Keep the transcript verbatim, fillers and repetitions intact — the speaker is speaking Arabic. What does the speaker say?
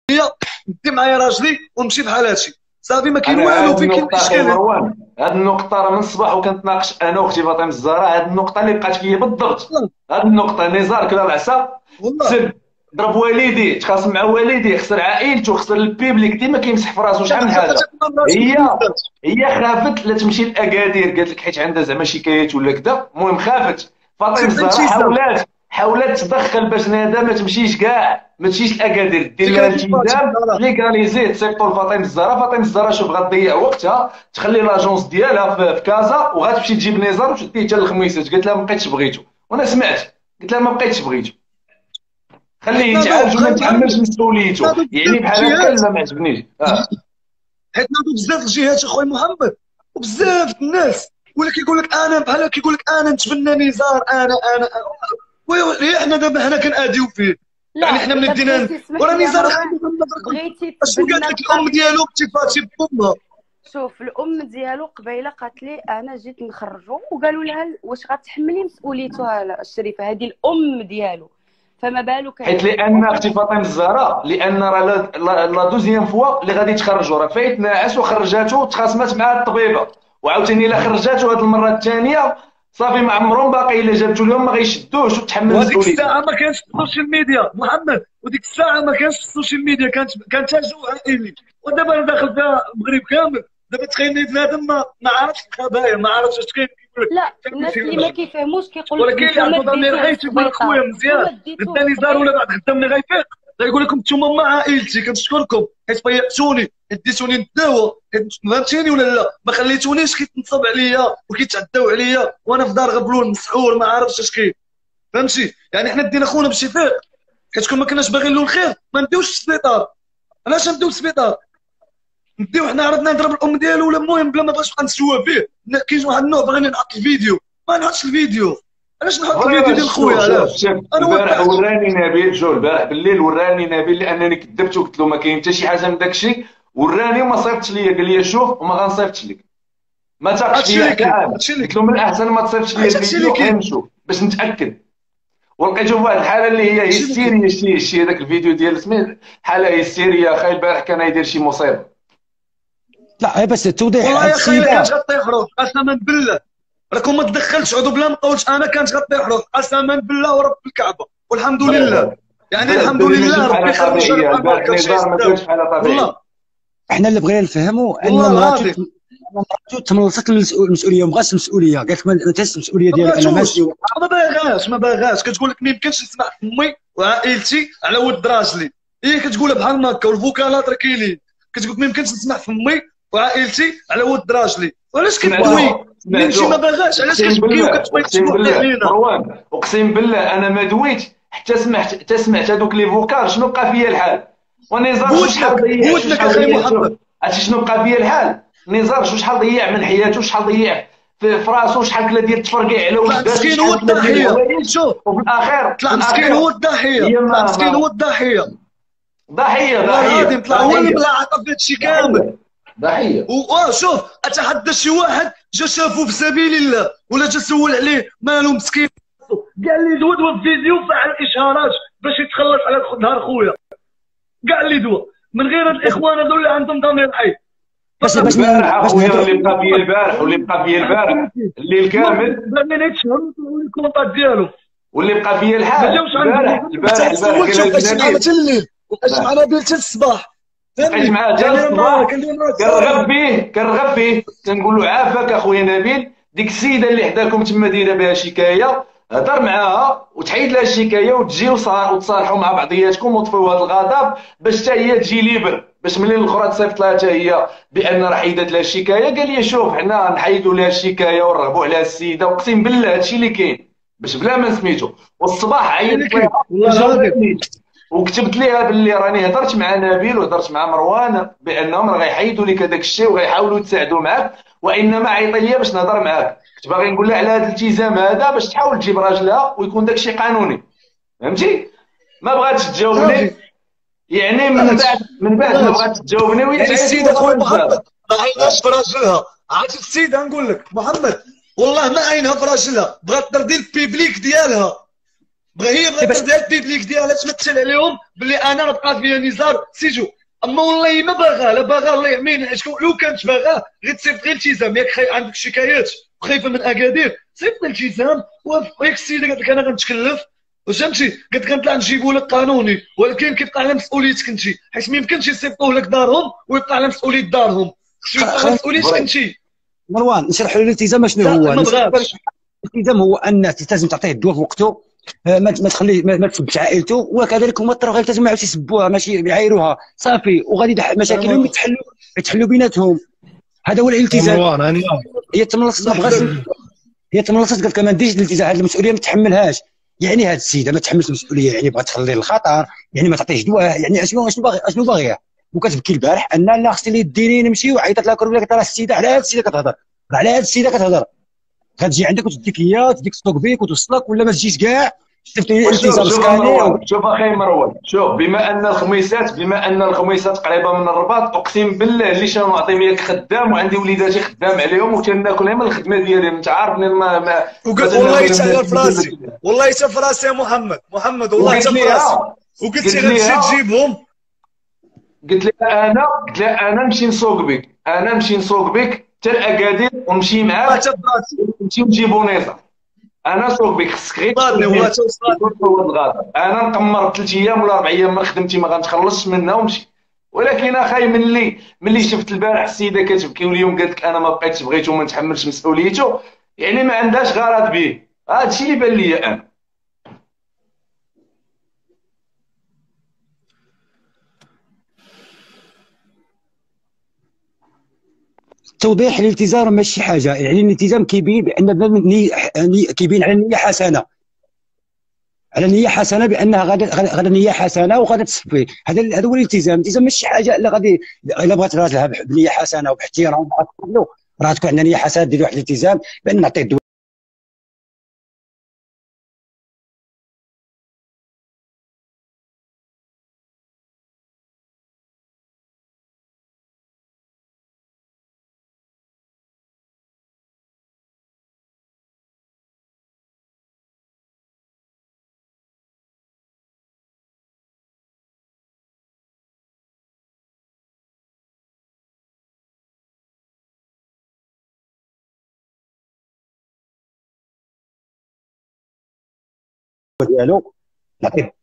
ندي معايا راجلي ونمشي بحال هادشي صافي، ما كاين انا والو. هذه فين كاين النقطة اخي الاشكال؟ مروان، هذه النقطة راه من الصباح وكنتناقش انا واختي فاطمة الزهراء، هذه النقطة اللي بقات فيا بالضبط. والله هذه النقطة نزار كلا العصا، والله. سب ضرب والديه، تخاصم مع والديه، خسر عائلته، خسر البيبليك، ديما كيمسح في راسو شحال من حتى حاجة. حتى راسي هي بالذات. هي خافت لا تمشي لاكادير، قالت لك حيت عندها زعما شكايات ولا كذا، المهم خافت. فاطمه سير الزهراء انت سام. حاولات حاولات تدخل باش نادا ما تمشيش كاع، ما تمشيش لاكادير، دير شي لها كان فاطمه التزام الزهراء. ليغاليزي، تصيفطوا لفاطمه الزهراء. فاطمه الزهراء شوف غتضيع وقتها، تخلي لاجونس ديالها في في كازا وغتمشي تجيب نزار وتديه حتى للخميسات. قالت لها ما بقيتش بغيتو، وانا سمعت، قلت لها ما بقيتش بغيتو، حيت خليه ناضوا يتعالج وما خايب عليهم. نتحملش مسؤوليته. ناضوا يعني بزاف بحال هكا الجهات، لا ما عجبنيش. اه حيت ناضوا بزاف الجهات اخويا محمد، وبزاف الناس ولا كيقول لك انا بحال كيقول لك انا نتبنى نزار، انا انا انا وي حنا دابا حنا كناديو فيه. يعني لا حنا من الا الدينان بغيتي اسمح وراه لي يا نزار اختي مروان، محمد راه بغيتي اشنو تبنى قالت لك الام القضيه. ديالو اختي فاطمه بامها؟ شوف الام ديالو قبيله قالت لي انا جيت نخرجو، وقالوا لها واش غتحملي مسؤوليتها الشريفه، هذه الام ديالو، فما بالك حيت هذه لان الام. اختي فاطمه الزهراء، لان راه لا لا- لا دوزيام فوا اللي غادي تخرجوا، راه فايت ناعس وخرجاتو تخاصمات مع الطبيبه، وعاوتاني الا خرجاتو هذه المره الثانيه صافي ما عمرهم باقي الا جابتو لهم ما غيشدوش وتحمل وهذيك مسؤوليته. الساعه ما كانش في السوشيال ميديا محمد، وديك الساعه ما كانش في السوشيال ميديا، كانت كانت جو عائلي. ودابا انا داخل فيها المغرب كامل. دابا تخيلني بنادم ما ما عرفش القضايا، ما عرفش اش كاين، كيقول لك لا فهمتي الناس شي اللي ما راجل. كيفهموش كيقول لك ولكن اللي نتوما عنده ضمير ديتوه حي تيقول لك خويا للسبيطار، مزيان، نتوما ديتوه غدا نزار ولا للسبيطار. بعد غدا ملي غيفيق غيقول لكم نتوما مع عائلتي كنشكركم حيت فيقتوني، ديتوني نداوى، فهمتيني ولا لا؟ ما خليتونيش كيتنصب عليا وكيتعداو عليا وانا في دار غبلول مسحور ما عارفش اش كاين. فهمتي؟ يعني حنا دينا خونا باش يفيق، حيت كون ما كناش باغيين له الخير ما نديوش السبيطار. علاش نديو السبيطار؟ نديو حنا عرضنا نضرب الام ديالو ولا المهم بلا ما بغاش نبقى نسوا فيه. كاين واحد النوع باغيني نحط الفيديو، ما نحطش الفيديو. علاش نحط الفيديو فريمون ديال شوف خويا؟ شوف علاش؟ شوف انا البارح وضحت. وراني نبيل، شوف البارح بالليل وراني نبيل لانني كذبت وقلت له ما كاين حتى شي حاجه من داك الشيء، وراني وما صيفطش ليا، قال لي شوف وما غنصيفطش لك، ما تاقش هادشي فيا اللي حتى كاين، عام. هادشي اللي قلت كاين، له من الاحسن ما تصيفطش ليا حيت هادشي اللي الفيديو غير كاين، نشوف باش نتاكد. ولقيته في واحد الحاله اللي هي هادشي اللي كاين. هيستيريا، شي شي هذاك الفيديو ديال سميت حاله هيستيريا. اخي البارح كان يدير شي مصيبه. لا بس التوضيح والله هاد يا خاي الا كانت السيده. غطيح روح قسما بالله، راكم ما تدخلتش عضو بلا ما قولش انا كانت غطيح روح قسما بالله ورب الكعبه والحمد لله. يعني الحمد ماشي لله ربي بحالة خرج طبيعيه على البارح، كل شيء نزار ما كانش يستاهل. بحالة طبيعيه. والله احنا اللي بغينا نفهموا ان والله مراتو العظيم مراتو تملصت المسؤوليه وما بغاتش المسؤوليه، قالت لك ما تهز المسؤوليه ما ديالي انا بغاتوش، ماشي. ما باغاش ما باغاش كتقول لك ما يمكنش نسمع امي وعائلتي على ود راجلي. هي كتقولها بحال هكا والفوكالات راه كاينين، كتقول لك ما يمكنش نسمع في امي وعائلتي على ود راجلي. وعلاش كتبوي منين شي ما سمعتو باغاش؟ علاش اقسم كتبكي بالله، وكتبغي اقسم تشوح بالله علينا؟ مروان، اقسم بالله انا ما دويت حتى سمعت، حتى سمعت هذوك لي فوكال شنو بقى فيا الحال. ونزار شو شحال بودنك ضيع، شو بودنك شحال اخي ضيع، شوف محمد. عرفتي شنو بقى فيا الحال. نزار شو شحال ضيع من حياته، شحال ضيع في في راسو، شحال كلا ديال التفرقيع على طلع ولداتو، مسكين هو شحال كلا ديال الضحيه. الحوايج، شوف وفي الاخير في طلع مسكين الاخير هو الضحيه، هي طلع ما مسكين هو ما الضحيه. ضحيه والله العظيم ضحيه طلع هو اللي ضحيه ملاعقه في هادشي كامل. ضحيه ضحيه. واه شوف اتحدى شي واحد جا شافو في سبيل الله ولا جا سول عليه مالو مسكين، قال لي دوا دوا فيديو فعل اشارات باش يتخلص على نهار خويا. كاع اللي دوا من غير الاخوان هذو اللي عندهم ضمير حي. باش باش البارح باش اخويا نهضروا. اللي بقى فيا البارح، واللي بقى فيا البارح الليل كامل، باغي يتشهروا يطلعوا لي الكونطات ديالو. واللي بقى فيا ما الحال جاوش البارح عندهم البارح حتى البارح سولت قال بقيت لك معاه نبيل، حتى الليل وبقيت مع نبيل حتى الصباح. بقيت فهمني معاه حتى يعني ما الصباح كندير معاه كنرغب به كنرغب به كنقول له عافاك اخويا نبيل، ديك السيده اللي حداكم تما دايره بها شكايه هضر معاها وتحيد لها الشكايه وتجي وتصالحوا مع بعضياتكم وتطفيوا هذا الغضب باش حتى هي تجي ليبر، باش ملي الاخرى تصيفط لها حتى هي بان راه حيدت لها الشكايه. قال لي شوف حنا نحيدوا لها الشكايه ونرغبوا على السيده، اقسم بالله هادشي اللي كاين باش بلا ما سميتو. والصباح عيطت لها والله العظيم وكتبت ليها باللي راني هضرت مع نبيل وهضرت مع مروان بانهم راه غيحيدوا لك هذاك الشيء وغيحاولوا يتساعدوا معاك، وانما عيطي ليا باش نهضر معاك. كنت باغي نقول لها على هذا الالتزام هذا باش تحاول تجيب راجلها ويكون داك الشيء قانوني. فهمتي؟ ما بغاتش تجاوبني، يعني من بعد من بعد ما بغات تجاوبني وهي يعني تعيط السيده خويا وصافي محمد بزاف. ما عيناش في راجلها. عرفت السيده نقول لك محمد والله ما عينها في راجلها، بغات ترضي البيبليك ديالها، بغا هي بغات ديال البيبليك ديالها تمثل عليهم بلي انا راه بقى فيا نزار سيجو. اما والله ما باغا، لا باغا الله يعمين. لو كانت باغا غير تصيفط غير التزام. ياك خايف عندك شكايات وخايفه من اكادير، صيفط التزام. وياك السيده قالت لك انا غنتكلف، فهمتي، قالت لك غنطلع نجيبو لك قانوني، ولكن كيبقى على مسؤوليتك انت، حيت ما يمكنش يصيفطوه لك دارهم ويبقى على مسؤوليه دارهم، خصو يبقى على مسؤوليتك انت. مروان نشرح له الالتزام شنو هو. ما بغاش. الالتزام هو ان لازم تعطيه الدواء في وقته، ما تخليه ما تسبش عائلته، وكذلك هما الطرف غيلتزموا ما يعاودوش يسبوها، ماشي يعايروها صافي، وغادي مشاكلهم يتحلوا يتحلوا بيناتهم. هذا هو الالتزام. مروان انا هي تملصت ما بغاش، هي تملصت قالت ما نديرش الالتزام، هذه المسؤوليه ما تحملهاش. يعني هذه السيده ما تحملش المسؤوليه، يعني بغات تخلي الخطر، يعني ما تعطيش دواء، يعني اشنو اشنو باغي اشنو باغيه. وكتبكي البارح ان لا خصني ديريني نمشي، وعيطت لها كربله قالت لها السيده على هذه السيده كتهضر، على هذه السيده كتهضر، غتجي عندك وتديك هي تديك تصدق بيك وتوصلك، ولا ما تجيش كاع. شفت الالتزام سكاني. شوف اخي مروان، شوف بما ان الخميسات بما ان الخميسات قريبه من الرباط، اقسم بالله اللي شنو نعطي ميك خدام وعندي وليداتي خدام عليهم وتناكل من الخدمه ديالي. انت عارفني ما ما والله حتى غير في راسي، والله حتى في راسي يا محمد محمد والله حتى في راسي. وقلت لي غتمشي تجيبهم، قلت لها انا قلت لها انا نمشي نسوق بك، انا نمشي نسوق بك حتى لاكادير ونمشي معاك نمشي نجيبو نيزه. انا سوق بك خصك غير صادني والله توصل. انا نقمر ثلاث ايام ولا اربع ايام من خدمتي ما غنتخلصش منها ونمشي. ولكن اخاي ملي ملي شفت البارح السيده كتبكي واليوم قالت لك انا ما بقيتش بغيتو وما نتحملش مسؤوليته، يعني ما عندهاش غرض به. هذا الشيء اللي بان لي انا. توضيح الالتزام ماشي حاجه، يعني الالتزام كيبين بان كيبين على النيه حسنه، على نيه حسنه بانها غادا غادا نيه حسنه وغادا تصفي. هذا هذا هو الالتزام. الالتزام ماشي حاجه الا غادي الا بغات راجلها بنيه حسنه وباحترام راه تكون عندنا نيه حسنه دير واحد الالتزام بان نعطيه الدواء. ديالو نعطيه